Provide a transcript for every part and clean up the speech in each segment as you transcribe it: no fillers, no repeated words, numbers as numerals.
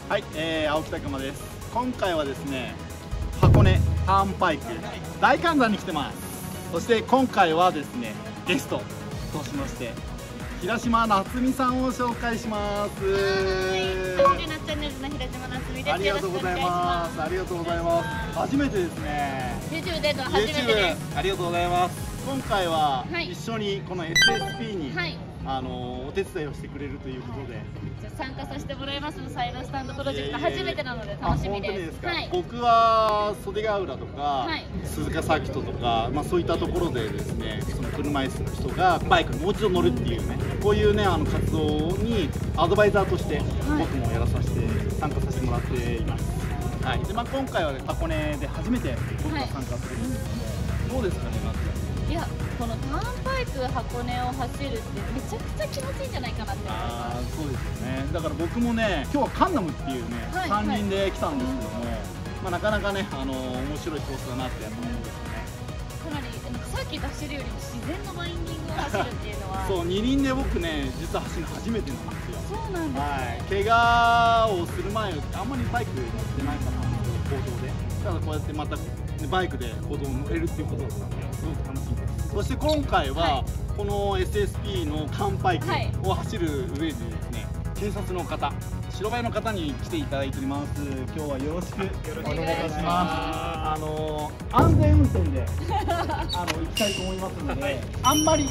はい、青木拓磨です。今回はですね、箱根ターンパイク大観山に来てます。そして今回はですね、ゲストとしまして平島夏美さんを紹介します。 チャンネルの平島夏美です。 ありがとうございます。ありがとうございます。初めてですね。 YouTube での初めてです。 ありがとうございます。今回は一緒にこの SSP に、お手伝いをしてくれるということで、 参加させてもらいます。サイドスタンドプロジェクト初めてなので楽しみです。 僕は袖ヶ浦とか、鈴鹿サーキットとか、そういったところでですね、その車椅子の人がバイクにもう一度乗るっていうね、こういうね活動にアドバイザーとして僕もやらさせて参加させてもらっています。はい。で今回は箱根で初めて僕が参加するんですけど、どうですかね、夏。 いや、このターンパイク箱根を走るってめちゃくちゃ気持ちいいんじゃないかなって思います。 そうですよね。だから僕もね、今日はカンナムっていうね、山林で来たんですけども、なかなかね、面白いコースだなってやっぱ思うんですよね。 かなりさっき走るよりも自然のバインディングを走るっていうのはそう、 二輪で僕ね、実は走るの初めてなんですよ。 そうなんですね。 怪我をする前あんまりバイク乗ってないかったんですけど、公道で。ただこうやってまたバイクで公道を乗れるっていうことだったので、すごく楽しいです。そして今回は、この SSP のターンパイクを走る上でですね、警察の方、白バイの方に来ていただいております。今日はよろしくお願いします。安全運転で行きたいと思いますので、あんまり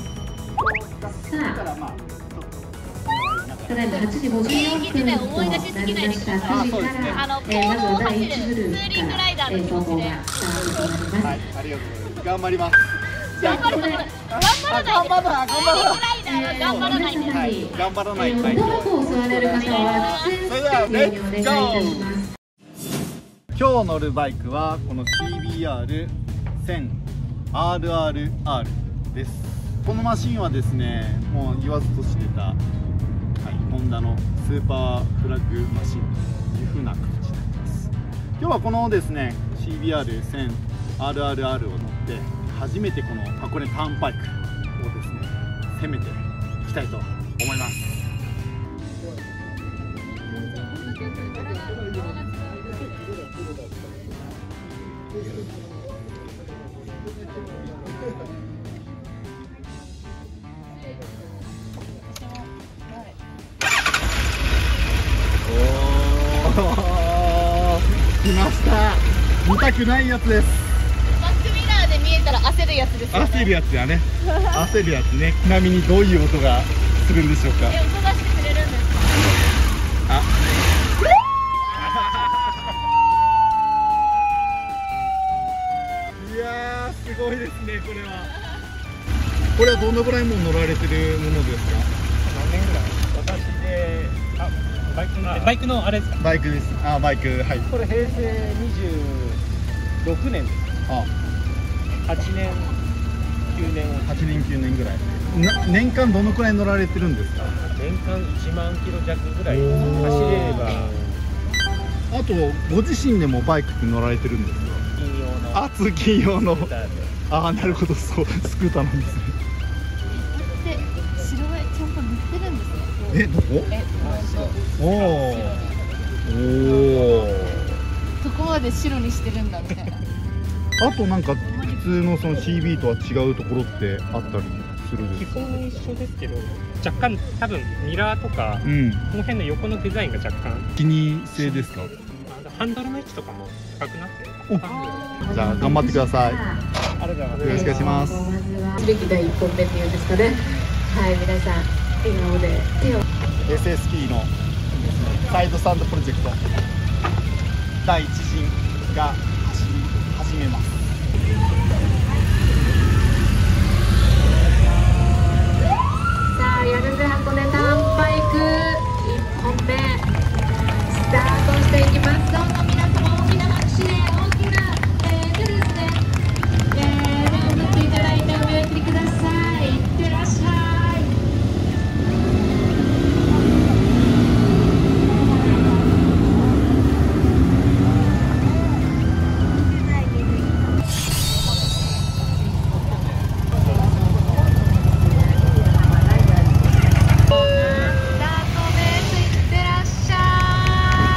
からただいま8時54分となりました。9時から公道を走るツーリングライダーの気持ちではい、ありがとうございます。頑張ります。 頑張らないです。頑張らないです。 頑張らないと。ドアを座れる方はそれではレッツゴー。今日乗るバイクはこの CBR1000RRR です。このマシンはですね、もう言わずと知れた、ホンダのスーパーフラッグマシンという風な形になります。今日はこのですね CBR1000RRR を乗って初めてこの箱根ターンパイクをですね攻めていきたいと思います。来ました。見たくないやつです。 バックミラーで見えたら焦るやつですよね。 焦るやつやね。焦るやつね。ちなみにどういう音がするんでしょうか。 音出してくれるんですか。 いやー、すごいですね、これは。これはどのぐらいもう乗られてるものですか。 何年ぐらい。私で、バイクのあれですか。 バイクです。バイク、はい。 これ平成26年です。8年9年 8年9年ぐらい。年間どのくらい乗られてるんですか。 年間1万キロ弱ぐらい走れれば。 あとご自身でもバイクって乗られてるんですか。通勤用の。なるほど、そう、スクーターなんですね。 で、白バイちゃんと塗ってるんですね。 どこ？ どこまで白にしてるんだみたいな。 あとなんか普通のその CB とは違うところってあったりするんですか。 基本一緒ですけど、若干多分ミラーとか、この辺の横のデザインが若干気にせいですか。 ハンドルの位置とかも高くなってる。 じゃあ頑張ってください。 ありがとうございます。 よろしくお願いします。 歴代1本目っていうんですかね。はい、皆さん笑顔で手を。 SSP のサイドスタンドプロジェクト第一陣が走り始めます。 さあ、やるぜ箱根ターンパイク1本目スタートしていきます。どうぞ皆様大きな拍手で大きな手ですね、手を振っていただいてお見送りください。いってらっしゃい。スタートです。いってらっしゃい。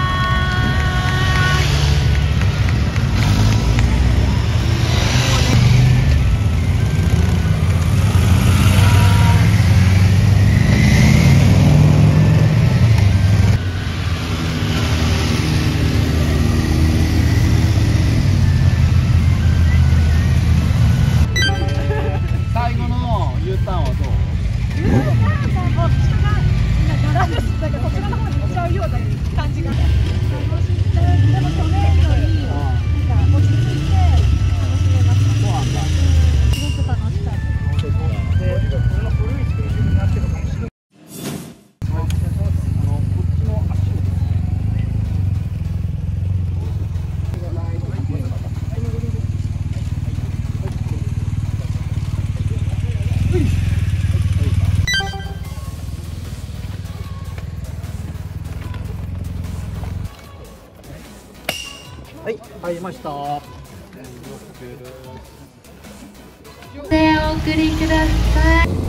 はい入りました。 でお送りください。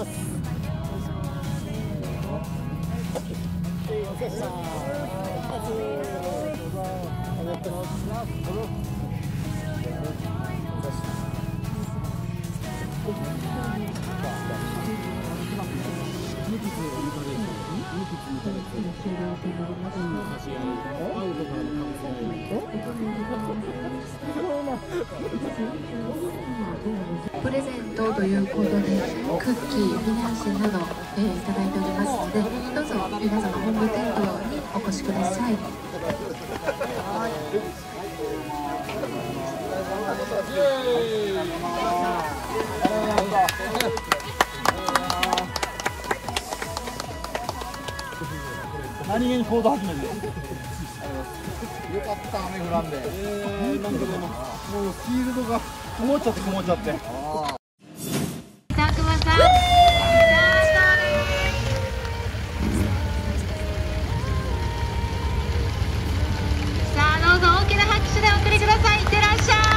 プレゼントということでクッキー、フィナンシェなど、いただいておりますので、どうぞ皆様本部店頭にお越しください。 何気に行動始めて。 よかった雨降らんで。 なんかでももうフィールドが曇っちゃって曇っちゃって。 たくまさん、スタートです。さあどうぞ大きな拍手でお送りください。いってらっしゃい。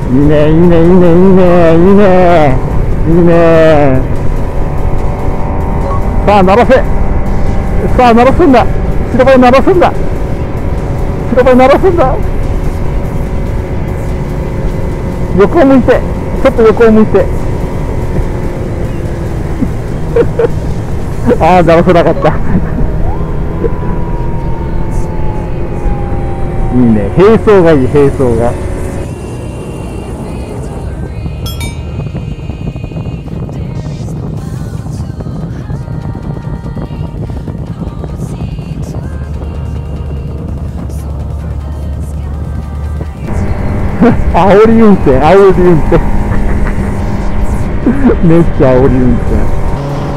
いいね、いいね、いいね、いいね、いいね、いいね。さあ、鳴らせ。さあ、鳴らすんだ。白バイ鳴らすんだ。白バイ鳴らすんだ。横を向いて、ちょっと横を向いて。ああ、鳴らせなかった。いいね、並走がいい、並走が。煽り運転、煽り運転。めっちゃ煽り運転。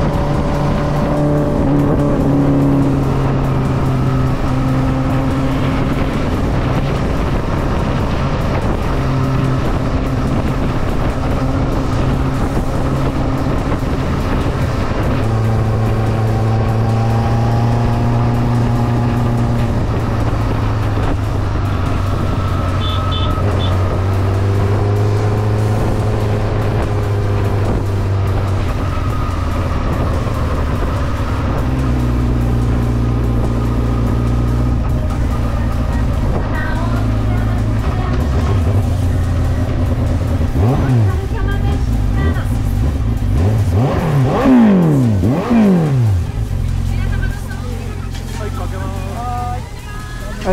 はい。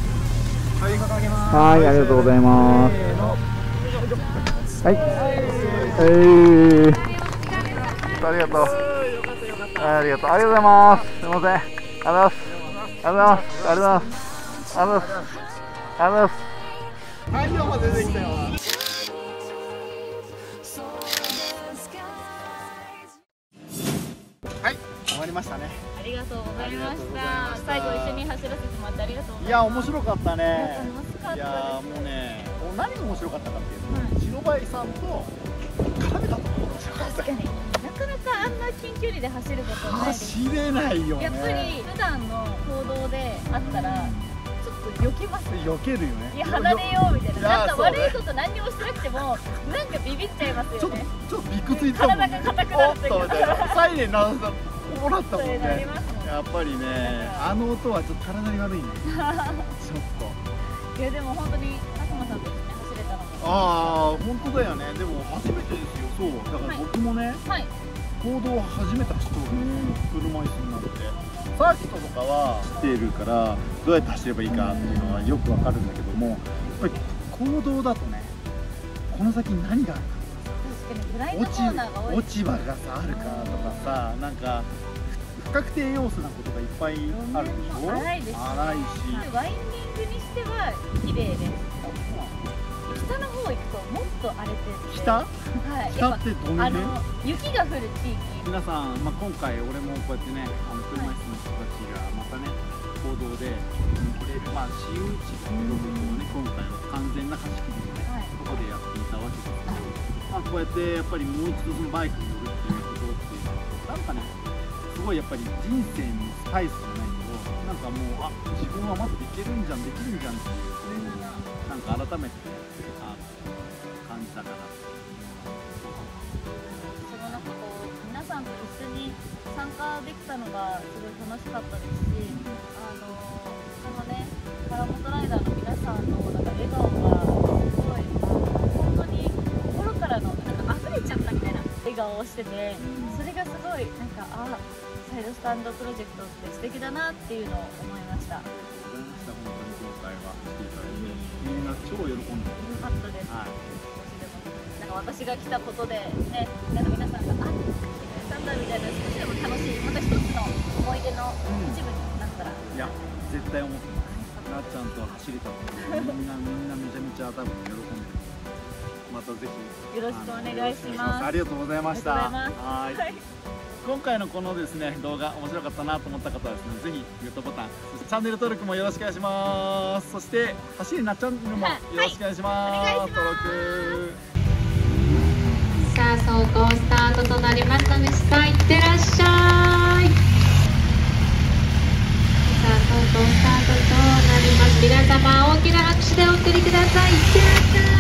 はい、ありがとうございます。はい。ありがとう。ありがとう。ありがとうございます。すみません。ありがとうございます。ありがとうございます。ありがとうございます。ありがとうございます。ありがとうございます。 太陽まで出てきたよ。はい、終わりましたね。 ありがとうございました。最後一緒に走らせてもらってありがとうございます。 いや、面白かったね。 楽しかったです。 いや、もうね、何が面白かったかっていうと、白バイさんと絡めたところが面白かった。 確かになかなかあんな近距離で走ることないです。 走れないよね。 やっぱり普段の行動であったらちょっと避けます。 避けるよね。 いや、離れようみたいな。なんか悪いこと何にもしてなくてもなんかビビっちゃいますよね。 ちょっとびくついてたもんね。 体が硬くなるというか。 サイレン鳴らしたらこうなったもんね。 なりますもん。 やっぱりね、あの音はちょっと体に悪いね。ちょっと。 いや、でも本当に佐久間さんと一緒に走れたのも。 ああ、本当だよね。でも初めてですよ。そう、だから僕もね、 はい。 行動を初めて走ったこと車椅子になって。サーキットとかは知っているからどうやって走ればいいかっていうのはよくわかるんだけども、やっぱり行動だとね、この先に何があるか確かにブラインドコーナーが多い。 落ち葉がさあるかとかさ、なんか不確定要素なことがいっぱいあるでしょ。 荒いですね。 荒いし、 ワインディングにしては綺麗です。北の方行くともっと荒れてて。 北？ はい。 北ってどの辺？ 雪が降る地域。 皆さん、今回俺もこうやってね、車椅子の人たちがまたね、行動でこれ私有地っていう部分をね、今回は完全な貸し切りでね、ここでやっていたわけですけど、こうやってやっぱりもう一度そのバイクに乗るっていうことっていうのはなんかね、すごいやっぱり人生のスパイスじゃないけど、なんかもう自分はまだできるんじゃん、できるんじゃんっていうね、なんか改めて感じたかな。 皆さんと一緒に参加できたのがすごい楽しかったですし、このね、パラモトライダーの皆さんのなんか笑顔がすごい、本当に心からのなんか溢れちゃったみたいな笑顔をしてて、それがすごいなんかサイドスタンドプロジェクトって素敵だなっていうのを思いました。 本当に今回は来ていただいて、みんな超喜んでよかったです。なんか私が来たことでね、なんか皆さんがなんだみたいな、少しでも楽しい、また一つの思い出の一部になったら、 いや、絶対思ってます。なっちゃんと走れたってみんなめちゃめちゃ多分喜んでる。またぜひよろしくお願いします。 ありがとうございました。 はい。 今回のこのですね動画面白かったなと思った方はですね、ぜひグッドボタン、そしてチャンネル登録もよろしくお願いします。そして走りなっちゃんもよろしくお願いします。登録。 さあ走行スタートとなりましたね。さあいってらっしゃい。さあ走行スタートとなります。皆様大きな拍手でお送りください。いってらっしゃい。